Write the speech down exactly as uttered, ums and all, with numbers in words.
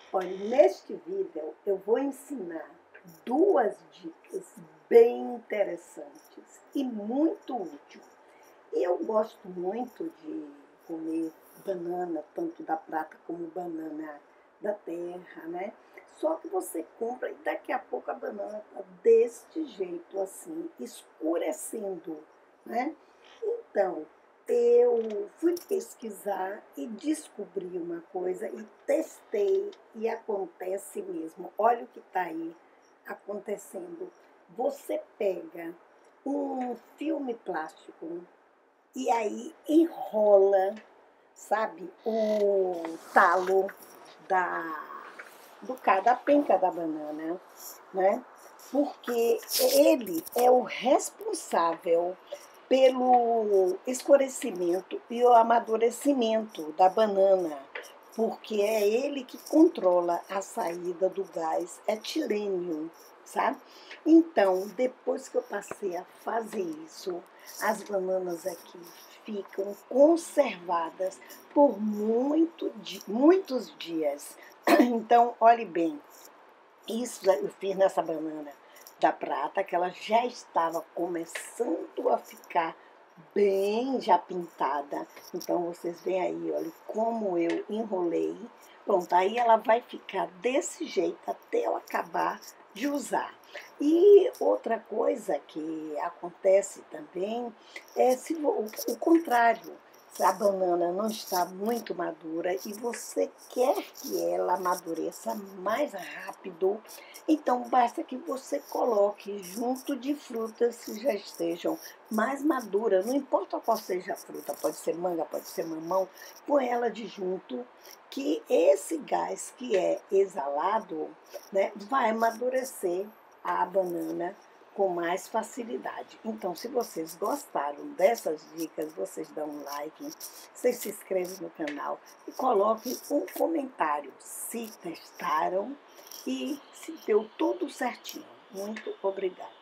Olha, neste vídeo eu vou ensinar duas dicas bem interessantes e muito úteis. Eu gosto muito de comer banana, tanto da prata como banana da terra, né? Só que você compra e daqui a pouco a banana tá deste jeito assim, escurecendo, né? Então, eu fui pesquisar e descobri uma coisa e testei e acontece mesmo. Olha o que está aí acontecendo. Você pega um filme plástico e aí enrola, sabe, o talo da, do, ca- da penca da banana, né? Porque ele é o responsável pelo escurecimento e o amadurecimento da banana, porque é ele que controla a saída do gás etilênio, sabe? Então, depois que eu passei a fazer isso, as bananas aqui ficam conservadas por muito, di- muitos dias. Então, olhe bem, isso eu fiz nessa banana da prata, que ela já estava começando a ficar bem já pintada. Então, vocês veem aí, olha, como eu enrolei. Pronto, aí ela vai ficar desse jeito até eu acabar de usar. E outra coisa que acontece também é se o, o contrário. Se a banana não está muito madura e você quer que ela amadureça mais rápido, então basta que você coloque junto de frutas que já estejam mais maduras, não importa qual seja a fruta, pode ser manga, pode ser mamão, põe ela de junto, que esse gás que é exalado, né, vai amadurecer a banana com mais facilidade. Então, se vocês gostaram dessas dicas, vocês dão um like, vocês se inscrevem no canal e coloquem um comentário se testaram e se deu tudo certinho. Muito obrigada.